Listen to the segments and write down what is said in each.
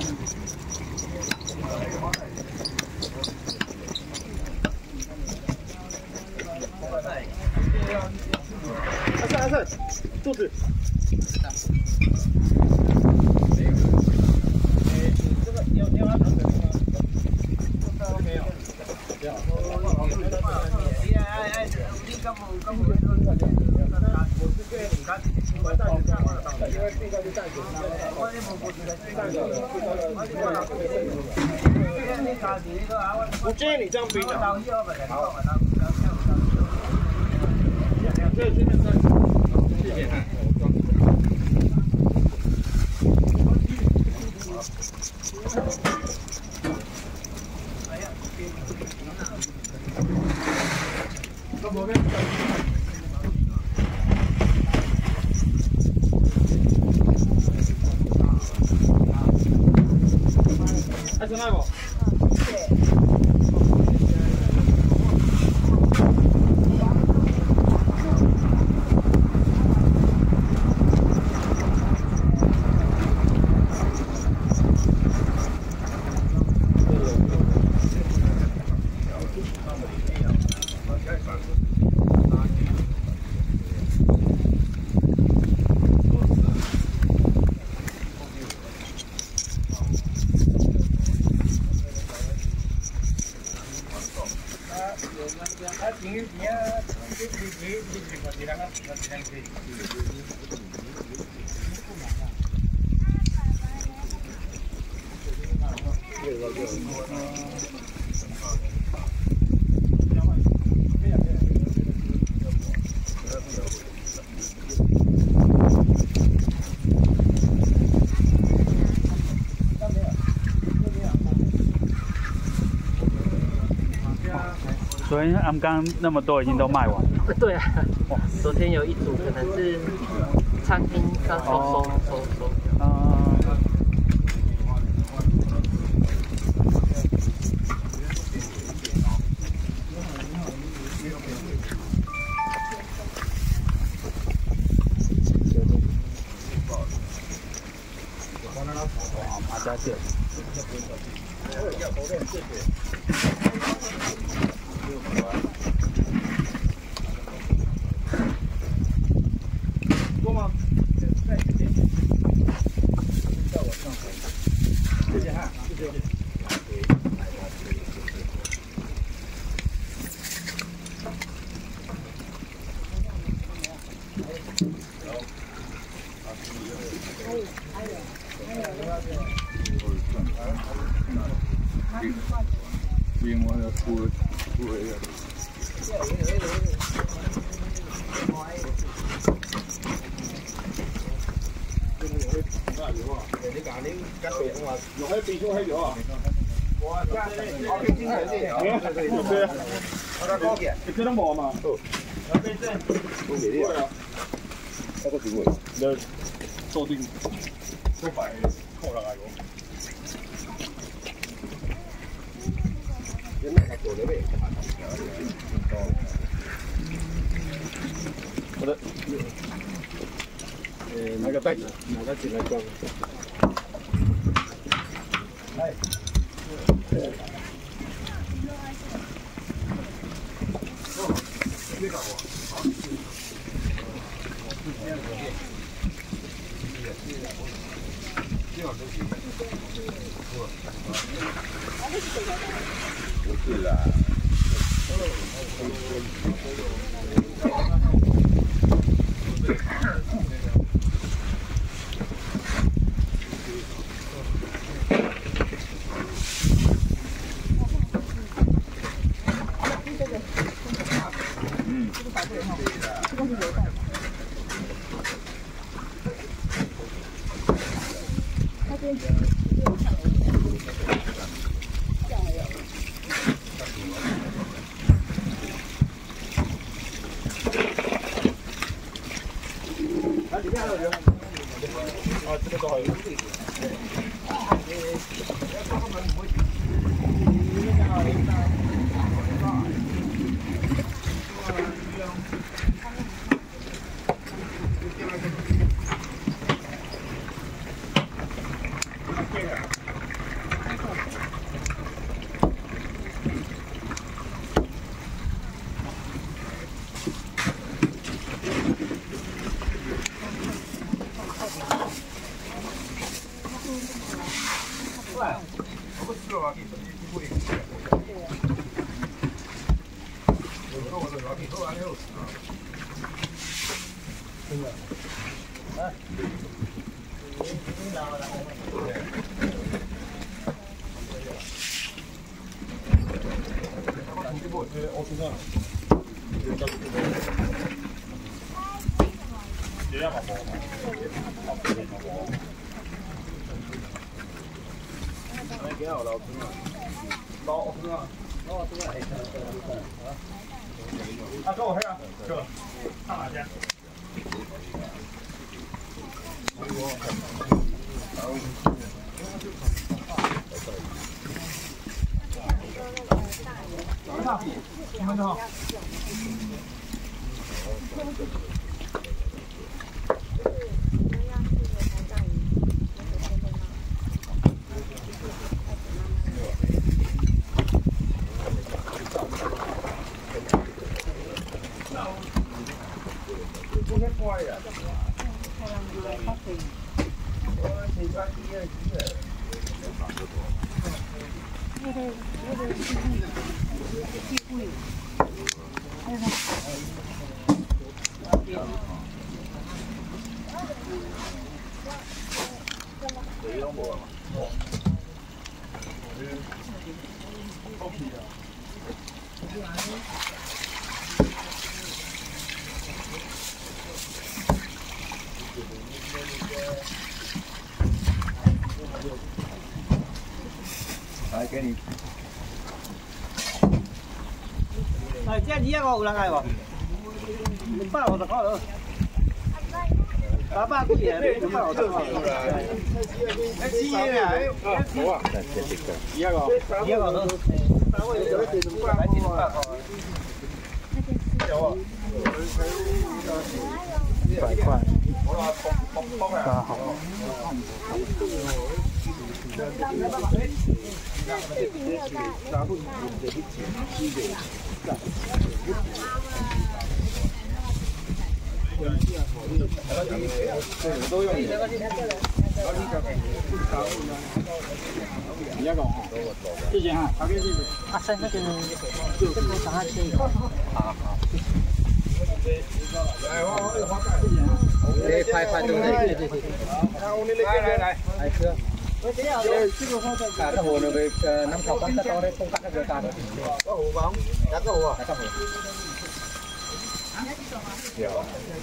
阿胜，肚子。这个你要拿糖水吗？都没有。我建议你这样冰的。这这边谢谢。还是那个？ 昨天俺们刚刚那么多已经都卖完了。 对啊，昨天有一组可能是餐厅刚收。 马家蟹。 多吗？谢谢哈，谢谢。 另外要出的。 你講你吉水咁話，用喺變咗喺咗啊！我可以經常先，我得多嘅，你這都冇嘛？有備證，都沒啲啊，那個點會？你坐定，都快扣落嚟個。有咩做你咩？好的。拿个袋子，拿个进来装。哎。这个我。不是啦。里面还有人。啊，这个都还有。 来给你。 哎，这2個有人來無？250塊咯。300幾啊？250塊。 好啊，2個咯。有啊。 100塊。刚好。 都用你。 谢谢哈，好，谢谢。 阿生那个这个小孩吃。好。快，对不对？对。来吃。cá hồ nó về năm sáu con cá to đấy, không cắt được cá nữa. Có hồ không? Cá có hồ à? Cá hồ. Hiểu.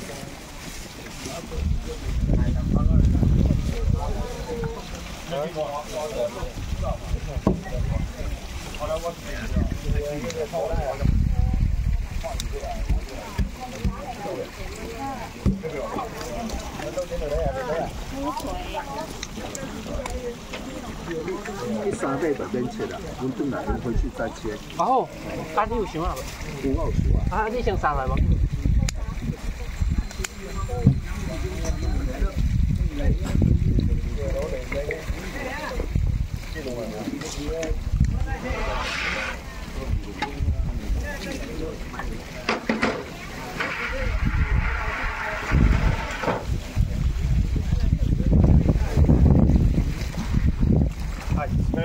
第3倍的免切啦，阮转来阮回去再切。 哦，啊你有想啊？ 有啊有想啊。 啊你先上来吗？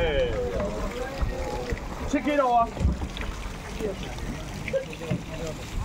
7 kg 啊！